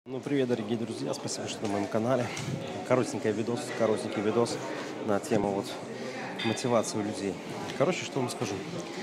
Ну, привет, дорогие друзья, спасибо, что на моем канале. Коротенький видос на тему мотивации у людей. Короче, что вам скажу.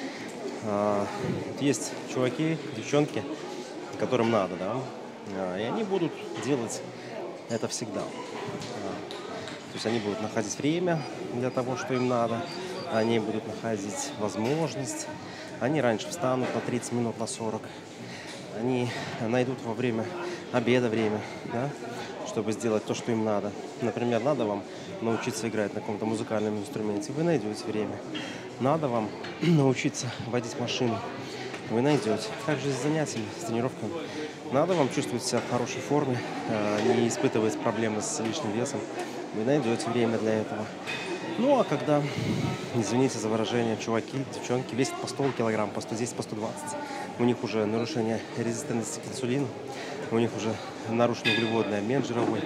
Есть чуваки, девчонки, которым надо, да, и они будут делать это всегда. То есть они будут находить время для того, что им надо, они будут находить возможность, они раньше встанут на 30 минут, на 40, они найдут во время обеда время, да, чтобы сделать то, что им надо. Например, надо вам научиться играть на каком-то музыкальном инструменте, вы найдете время. Надо вам научиться водить машину, вы найдете. Также с занятиями, с тренировками. Надо вам чувствовать себя в хорошей форме, не испытывать проблемы с лишним весом, вы найдете время для этого. Ну, а когда, извините за выражение, чуваки, девчонки весят по 100 килограмм, по 110, по 120, у них уже нарушение резистентности к инсулину, у них уже нарушен углеводный обмен жировой.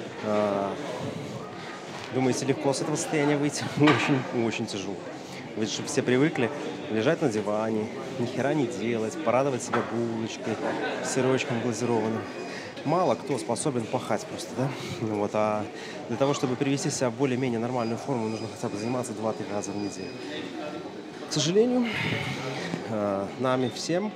Думаете, легко с этого состояния выйти? Очень тяжело. Ведь чтобы все привыкли лежать на диване, ни хера не делать, порадовать себя булочкой, сырочком глазированным. Мало кто способен пахать просто, да? А для того, чтобы привести себя в более-менее нормальную форму, нужно хотя бы заниматься 2-3 раза в неделю. К сожалению, нами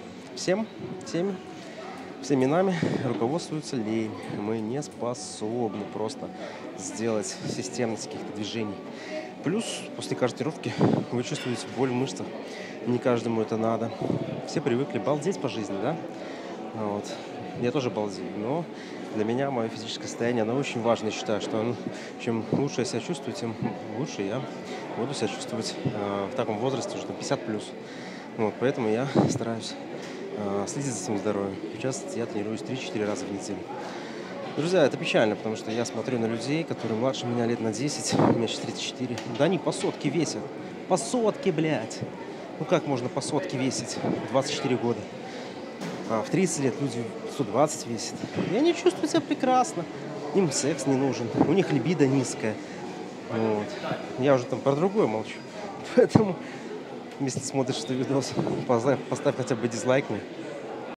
всеми нами руководствуется лень. Мы не способны просто сделать системность каких-то движений. Плюс после каждой тренировки вы чувствуете боль в мышцах. Не каждому это надо. Все привыкли балдеть по жизни, да? Я тоже балдею, но для меня мое физическое состояние, оно очень важно. Я считаю, что чем лучше я себя чувствую, тем лучше я буду себя чувствовать в таком возрасте, уже 50+. Поэтому я стараюсь следить за своим здоровьем. Сейчас я тренируюсь 3-4 раза в неделю. Друзья, это печально, потому что я смотрю на людей, которые младше меня лет на 10, мне сейчас 34. Да они по сотке весят. По сотке, блядь. Как можно по сотке весить в 24 года? В 30 лет люди 120 весят. И они чувствуют себя прекрасно. Им секс не нужен. У них либидо низкая. Я уже там про другое молчу. Поэтому, если смотришь этот видос, поставь хотя бы дизлайк мне.